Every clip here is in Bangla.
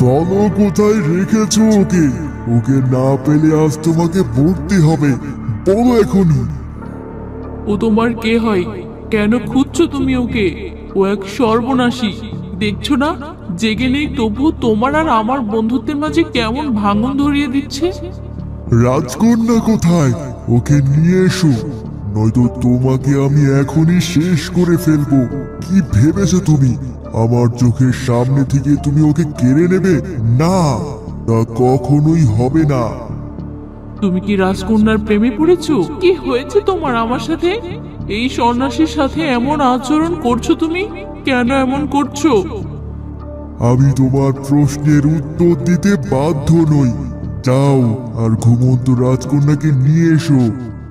বলো কোথায় রেখেছো ওকে? ওকে না পেলে আজ তোমাকে পড়তে হবে। বলো এখনই। ও তোমার কে হয়? কেন খুঁজছো তুমি ওকে? ও এক সর্বনাশী। দেখছো না জেগে নেই, তবু তোমার আর আমার বন্ধুত্বের মাঝে কেমন ভাঙন ধরিয়ে দিচ্ছে। রাজকন্যা কোথায়? ওকে নিয়ে এসো, নয়তো তোমাকে আমি এখনই শেষ করে ফেলবো। কি ভেবেছো তুমি আমার চোখের সামনে থেকে তুমি ওকে কেড়ে নেবে? না, তা কখনোই হবে না। তুমি কি রাজকন্যার প্রেমে পড়েছো? কি হয়েছে তোমার আমার সাথে? এই সন্ন্যাসীর সাথে এমন আচরণ করছো তুমি? কেন এমন করছো? আমি তোমার প্রশ্নের উত্তর দিতে বাধ্য নই। যাও আর ঘুমন্ত রাজকন্যাকে নিয়ে এসো।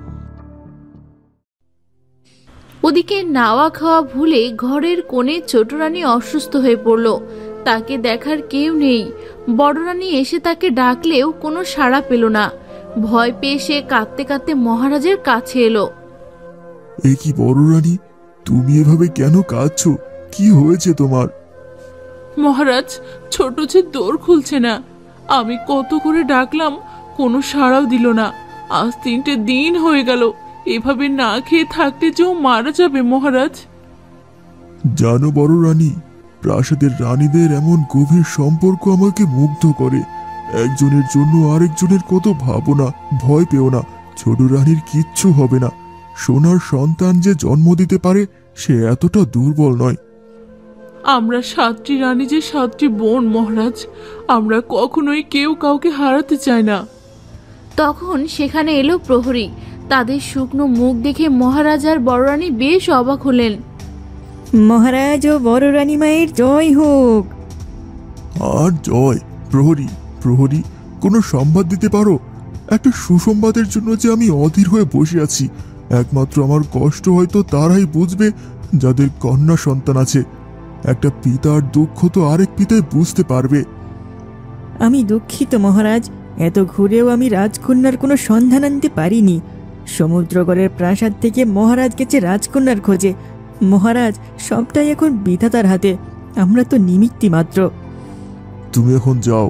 ওদিকে নাওয়া খাওয়া ভুলে ঘরের কোণে ছোট রানী অসুস্থ হয়ে পড়ল। তাকে দেখার কেউ নেই। বড় রানী এসে তাকে ডাকলেও কোনো সাড়া পেল না। ভয় পেয়ে সে কাঁদতে কাঁদতে মহারাজের কাছে এলো। এ কি বড় রানী, তুমি এভাবে কেন কাঁদছো? কি হয়েছে তোমার? মহারাজ, ছোট যে দোর খুলছে না। আমি কত করে ডাকলাম, কোনো সাড়াও দিল না। আজ 3টে দিন হয়ে গেল। এভাবে না খেয়ে থাকতে যেও মারা যাবে মহারাজ। জানো বড় রানী, প্রাসাদের রানীদের এমন গভীর সম্পর্ক আমাকে মুগ্ধ করে। একজনের জন্য আরেকজনের কত ভাবনা। ভয় পেও না, ছোট রানীর কিচ্ছু হবে না। সোনার সন্তান যে জন্ম দিতে পারে সে এতটা দুর্বল নয়। আমরা 7টি রানী যে 7টি বোন মহারাজ। আমরা কখনোই কেউ কাউকে হারাতে চাই না। তখন সেখানে এলো প্রহরী। তাদের শুকনো মুখ দেখে মহারাজ আর বড় রানী বেশ অবাক হলেন। মহারাজ ও বড় রানী মায়ের জয় হোক। আর জয়। প্রহরী, প্রহরী, কোনো সংবাদ দিতে পারো? একটা সুসংবাদের জন্য যে আমি অধীর হয়ে বসে আছি। একমাত্র আমার কষ্ট হয়তো তারাই বুঝবে যাদের কন্যা সন্তান আছে। একটা পিতার দুঃখ তো আরেক পিতাই বুঝতে পারবে। আমি দুঃখিত মহারাজ, এত ঘুরেও আমি রাজকন্যার কোনো সন্ধান আনতে পারিনি। সমুদ্রগড়ের প্রাসাদ থেকে মহারাজ গেছে রাজকন্যার খোঁজে। মহারাজ, সবটাই এখন বিধাতার হাতে। আমরা তো নিমিত্তি মাত্র। তুমি এখন যাও।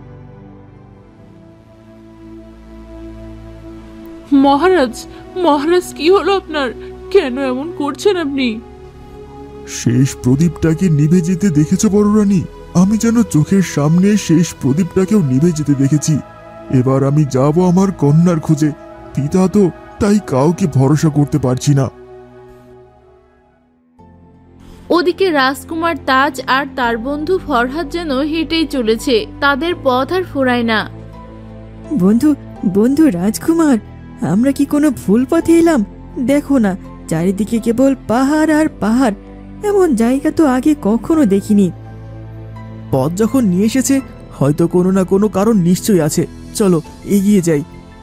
মহারাজ, মহারাজ, কি হলো আপনার? কেন এমন করছেন আপনি? শেষ প্রদীপটাকে নিভে যেতে দেখেছো বড় রানী? আমি যেন চোখের সামনে শেষ প্রদীপটাকেও নিভে যেতে দেখেছি। এবার আমি যাব আমার কন্যার খোঁজে। পিতা তো, তাই কাউকে ভরসা করতে পারছি না। ওদিকে রাজকুমার তাজ আর তার বন্ধু ফরহাদ যেন হেঁটেই চলেছে। তাদের পথ আর ফোরায় না। বন্ধু, বন্ধু রাজকুমার, আমরা কি কোনো ভুল পথে এলাম? দেখো না, চারিদিকে কেবল পাহাড় আর পাহাড়। এমন জায়গা তো আগে কখনো দেখিনি। পথ যখন নিয়ে এসেছে, হয়তো কোনো না কোনো কারণ নিশ্চয়ই আছে। চলো এগিয়ে যাই।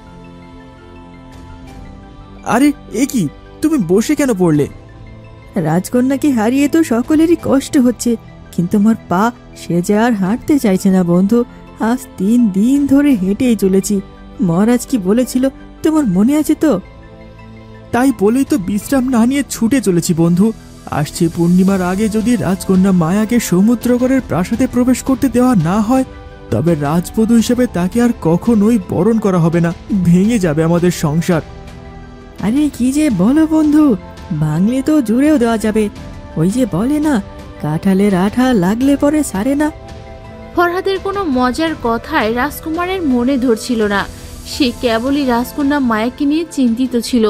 আরে এ কি, তুমি বসে কেন পড়লে? রাজকন্যাকে হারিয়ে তো সকলেরই কষ্ট হচ্ছে, কিন্তু আমার পা সে যে আর হাঁটতে চাইছে না বন্ধু। আজ 3 দিন ধরে হেঁটেই চলেছি। মহারাজ কি বলেছিল তোমার মনে আছে তো? তাই বলেই তো বিশ্রাম না নিয়ে ছুটে চলেছি বন্ধু। আসছে পূর্ণিমার আগে যদি রাজকন্যা মায়াকে সমুদ্রগড়ের প্রাসাদে প্রবেশ করতে দেওয়া না হয়, তবে রাজবধূ হিসেবে তাকে আর কখনোই বরণ করা হবে না। ভেঙে যাবে আমাদের সংসার। আরে কি যে বলো বন্ধু, ভাঙলে তো জুড়েও দেওয়া যাবে। ওই যে বলে না, কাঁঠালের আঠা লাগলে পরে সারে না। ফরহাদের কোনো মজার কথায় রাজকুমারের মনে ধরছিল না। সে কেবলই রাজকন্যা মায়াকে নিয়ে চিন্তিত ছিল।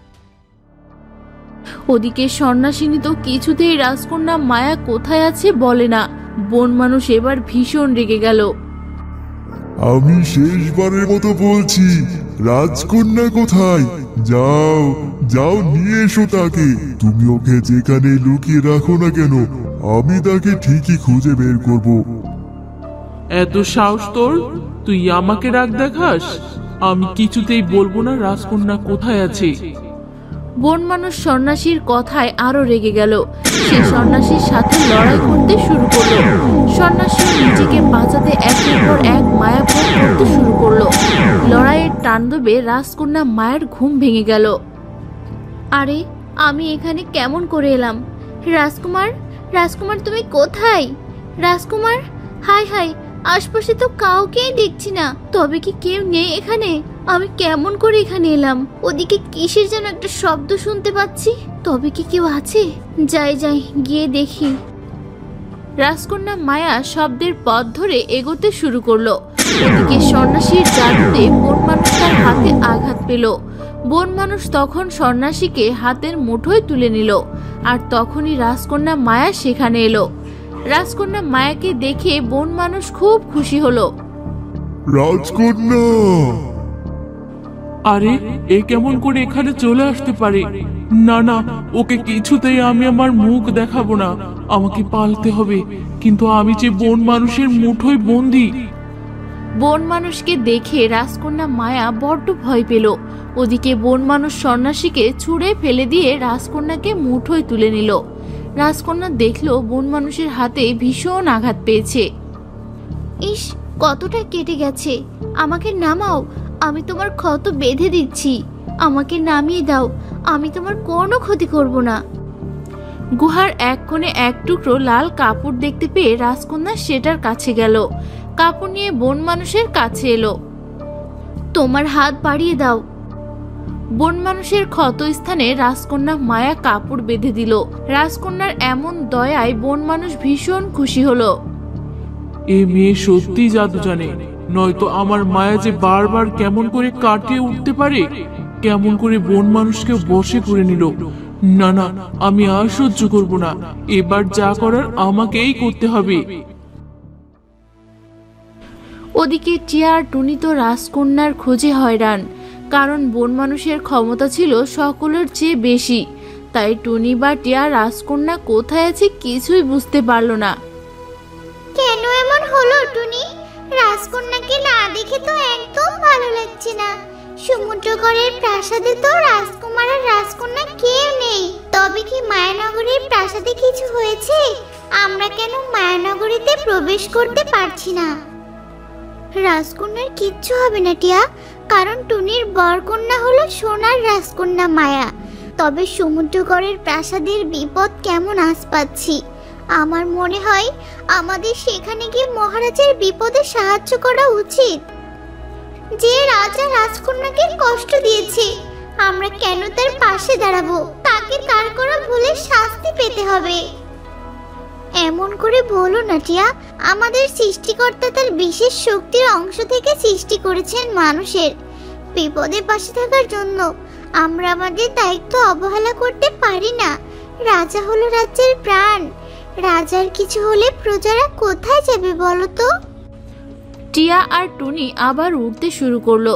ওদিকে সন্ন্যাসিনী তো কিছুতেই রাজকন্যা মায়া কোথায় আছে বলে না। বন মানুষ এবার ভীষণ রেগে গেল। আমি শেষবারের মতো বলছি, রাজকন্যা কোথায়? যাও, যাও নিয়ে এসো তাকে। তুমি ওকে যেখানে লুকিয়ে রাখো না কেন, আমি তাকে ঠিকই খুঁজে বের করব। এত সাহস তোর? তুই আমাকে রাগ দেখাস? আমি কিছুতেই বলবো না রাজকন্যা কোথায় আছে। বন মানুষ সন্ন্যাসীর কথায় আরো রেগে গেল। সে সন্ন্যাসীর সাথে লড়াই করতে শুরু করলো। সন্ন্যাসী নিজেকে বাঁচাতে একের পর এক মায়াভোগ করতে শুরু করলো। লড়াইয়ের তাণ্ডবে রাজকন্যা মায়ের ঘুম ভেঙে গেল। আরে, আমি এখানে কেমন করে এলাম? রাজকুমার, রাজকুমার তুমি কোথায়? রাজকুমার, হায় হায়, আশপাশে তো কাউকেই দেখছি না। তবে কি কেউ নেই এখানে? আমি কেমন করে এখানে এলাম? ওদিকে কিসের যেন একটা শব্দ শুনতে পাচ্ছি। তবে কি কেউ আছে? যাই যাই, গিয়ে দেখি। রাজকন্যা মায়া শব্দের পথ ধরে এগোতে শুরু করলো। ওদিকে সন্ন্যাসীর জাদুতে বন মানুষ তার হাতে আঘাত পেল। বন মানুষ তখন সন্ন্যাসীকে হাতের মুঠোয় তুলে নিল। আর তখনই রাজকন্যা মায়া সেখানে এলো। রাজকন্যা মায়াকে দেখে বন মানুষ খুব খুশি হলো। রাজকন্যা, আরে এ কেমন করে এখানে চলে আসতে পারে? না না, ওকে কিছুতেই আমি আমার মুখ দেখাবো না। আমাকে পালতে হবে, কিন্তু আমি যে বন মানুষের মুঠোয় বন্দি। বন মানুষকে দেখে রাজকন্যা মায়া বড্ড ভয় পেল। ওদিকে বন মানুষ সন্ন্যাসীকে ছুঁড়ে ফেলে দিয়ে রাজকন্যাকে মুঠোয় তুলে নিল। রাজকন্যা দেখলো বন মানুষের হাতে ভীষণ আঘাত পেয়েছে। ইস, কতটা কেটে গেছে। আমাকে নামাও, আমি তোমার ক্ষত বেঁধে দিচ্ছি। আমাকে নামিয়ে দাও, আমি তোমার কোনো ক্ষতি করব না। গুহার এক কোণে এক টুকরো লাল কাপড় দেখতে পেয়ে রাজকন্যা সেটার কাছে গেল। কাপড় নিয়ে বন মানুষের কাছে এলো। তোমার হাত বাড়িয়ে দাও। বন মানুষের ক্ষত স্থানে রাজকন্যা মায়া কাপড় বেঁধে দিল। রাজকন্যার এমন দয়ায় বন মানুষ ভীষণ খুশি হলো। এ মেয়ে সত্যি জাদু জানে, নয়তো আমার মায়া যে বারবার কেমন করে কাটিয়ে উঠতে পারে, কেমন করে বন মানুষকে বশে করে নিল। না না, আমি আর সহ্য করব না। এবার যা করার আমাকেই করতে হবে। ওদিকে টিয়া আর টুনি তো রাজকন্যার খোঁজে হয়রান, কারণ বন মানুষের ক্ষমতা ছিল সকলের চেয়ে বেশি। তাই টুনি বা টিয়া রাজকন্যা কোথায় আছে কিছুই বুঝতে পারল না। কেন এমন হলো টুনি? রাজকন্যাকে না দেখে তো একদম ভালো লাগছে না। সমুদ্রগড়ের প্রাসাদে তো রাজকুমার আর রাজকন্যা কেউ নেই। তবে কি মায়ানগরীর প্রাসাদে কিছু হয়েছে? আমরা কেন মায়ানগরীতে প্রবেশ করতে পারছি না? রাজকন্যার কিচ্ছু হবে না টিয়া, কারণ টুনির বরকন্যা হলো সোনার রাজকন্যা মায়া। তবে সমুদ্রগড়ের প্রাসাদের বিপদ কেমন আস পাচ্ছি। আমার মনে হয় আমাদের সেখানে গিয়ে মহারাজের বিপদে সাহায্য করা উচিত। যে রাজা রাজকন্যাকে কষ্ট দিয়েছে, আমরা কেন তার পাশে দাঁড়াবো? তাকে তার করা ভুলের শাস্তি পেতে হবে। এমন করে বলো না টিয়া, আমাদের সৃষ্টিকর্তা তার বিশেষ শক্তির অংশ থেকে সৃষ্টি করেছেন মানুষের বিপদে পাশে থাকার জন্য। আমরা আমাদের দায়িত্ব অবহেলা করতে পারি না। রাজা হলো রাজ্যের প্রাণ। রাজার কিছু হলে প্রজারা কোথায় যাবে বলো তো? টিয়া আর টুনি আবার উঠতে শুরু করলো।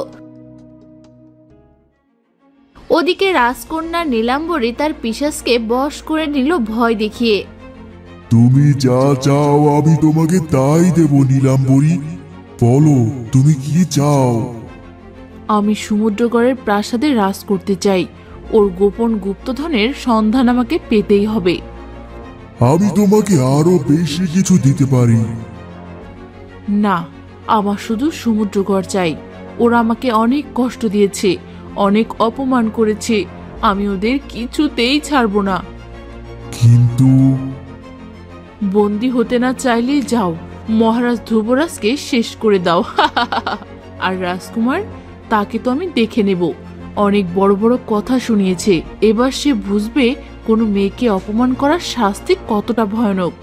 ওদিকে রাজকন্যা নীলাম্বরী তার পিশাচকে বশ করে নিল ভয় দেখিয়ে। তুমি যা চাও আমি তোমাকে তাই দেব নীলাম্বরী। বলো তুমি কি চাও? আমি সমুদ্রগড়ের প্রাসাদে রাজ করতে চাই। ওর গোপন গুপ্তধনের সন্ধান আমাকে পেতেই হবে। আমি তোমাকে আরো বেশি কিছু দিতে পারি। না, আমার শুধু সমুদ্রগড় চাই। ওরা আমাকে অনেক কষ্ট দিয়েছে, অনেক অপমান করেছে। আমি ওদের কিছুতেই ছাড়বো না। কিন্তু বন্দি হতে না চাইলে যাও, মহারাজ ধ্রুবরাজকে শেষ করে দাও। আর রাজকুমার, তাকে তো আমি দেখে নেব। অনেক বড় বড় কথা শুনিয়েছে। এবার সে বুঝবে কোনো মেয়েকে অপমান করার শাস্তি কতটা ভয়ানক।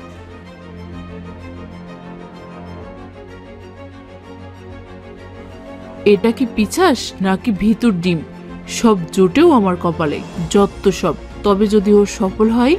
এটা কি পিছাস নাকি ভিতর ডিম? সব জোটেও আমার কপালে, যত সব। তবে যদি ও সফল হয়,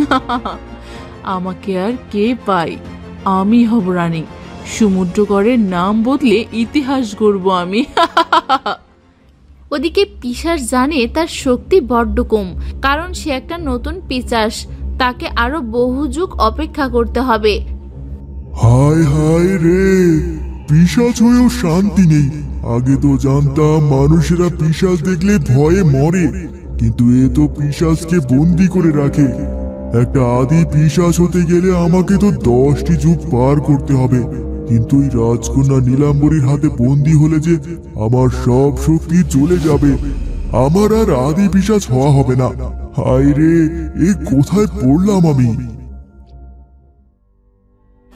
আমাকে আর কে পায়? আমি হব রানী। সমুদ্রগড়ের নাম বদলে ইতিহাস গড়ব আমি। ওদিকে পিশাচ জানে তার শক্তি বড্ড কম, কারণ সে একটা নতুন পিশাচ। তাকে আরো বহু যুগ অপেক্ষা করতে হবে। হায় হায় রে, পিশাচ হয়েও শান্তি নেই। আগে তো জানতাম মানুষেরা পিশাচ দেখলে ভয়ে মরে, কিন্তু এ তো পিশাচকে বন্দি করে রাখে। একটা আদি পিশাচ হতে গেলে আমাকে তো 10টি যুগ পার করতে হবে। কিন্তু এই রাজকন্যা নীলাম্বরীর হাতে বন্দি হলে যে আমার সব শক্তি চলে যাবে। আমার আর আদি পিশাচ হওয়া হবে না। হায় রে, এ কোথায় পড়লাম আমি?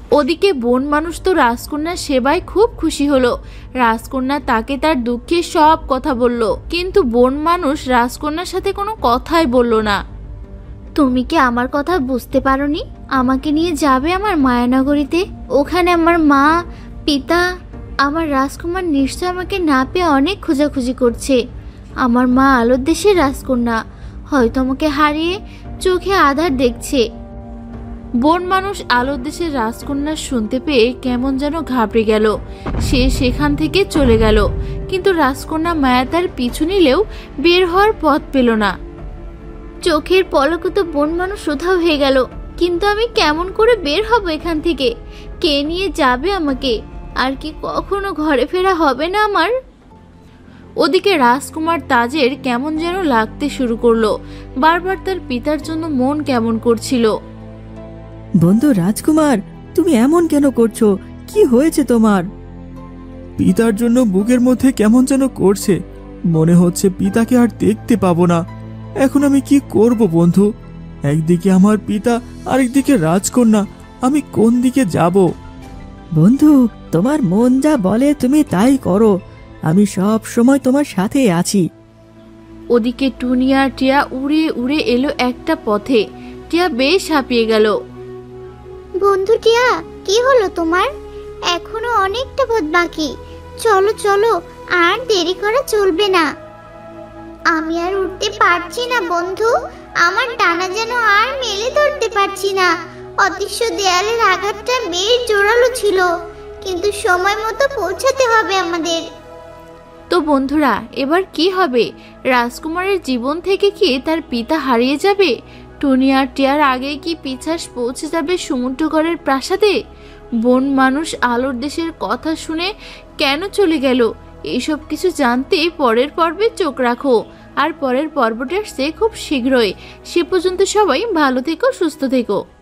ওদিকে বন মানুষ তো রাজকন্যার সেবায় খুব খুশি হলো। রাজকন্যা তাকে তার দুঃখের সব কথা বলল, কিন্তু বন মানুষ রাজকন্যার সাথে কোনো কথাই বলল না। তুমি কি আমার কথা বুঝতে পারোনি? আমাকে নিয়ে যাবে আমার মায়ানগরীতে। ওখানে আমার মা, পিতা, আমার রাজকুমার নিশ্চয় আমাকে না পেয়ে অনেক খোঁজাখুঁজি করছে। আমার মা আলোর দেশের রাজকন্যা, হয়তো আমাকে হারিয়ে চোখে আধার দেখছে। বন মানুষ আলোর দেশের রাজকন্যা শুনতে পেয়ে কেমন যেন ঘাবড়ে গেল। সে সেখান থেকে চলে গেল, কিন্তু রাজকন্যা মায়া তার পিছু নিলেও বের হওয়ার পথ পেল না। চোখের পলকে তো বন মানুষ উধাও হয়ে গেল, কিন্তু আমি কেমন করে বের হব এখান থেকে? কে নিয়ে যাবে আমাকে? আর কি কখনো ঘরে ফেরা হবে না আমার? ওদিকে রাজকুমার তাজের কেমন যেন লাগতে শুরু করলো। বারবার তার পিতার জন্য মন কেমন করছিল। বন্ধু রাজকুমার, তুমি এমন কেন করছো? কি হয়েছে তোমার? পিতার জন্য বুকের মধ্যে কেমন যেন করছে, মনে হচ্ছে পিতাকে আর দেখতে পাবো না। এখন আমি কি করব বন্ধু? একদিকে আমার পিতা, আরেকদিকে রাজকন্যা, আমি কোন দিকে যাব? বন্ধু, তোমার মন যা বলে তুমি তাই করো, আমি সব সময় তোমার সাথে আছি। ওদিকে টুনি আর টিয়া উড়ে উড়ে এলো একটা পথে। টিয়া বেশ হাঁপিয়ে গেল। বন্ধু টিয়া, কি হলো তোমার? এখনো অনেকটা পথ বাকি। চলো চলো, আর দেরি করা চলবে না। আমি আর উঠতে পারছি না বন্ধু, আমার ডানা যেন আর মেলে ধরতে পারছি না। অদৃশ্য দেয়ালের আঘাতটা বেশ জোরালো ছিল, কিন্তু সময় মতো পৌঁছাতে হবে আমাদের। তো বন্ধুরা, এবার কি হবে? রাজকুমারের জীবন থেকে কি তার পিতা হারিয়ে যাবে? টুনি আর টিয়ার আগে কি পিছাস পৌঁছে যাবে সমুদ্রগড়ের প্রাসাদে? বন মানুষ আলোর দেশের কথা শুনে কেন চলে গেল? এইসব কিছু জানতে পরের পর্বে চোখ রাখো। আর পরের পর্বটা আসছে খুব শীঘ্রই। সে পর্যন্ত সবাই ভালো থেকো, সুস্থ থেকো।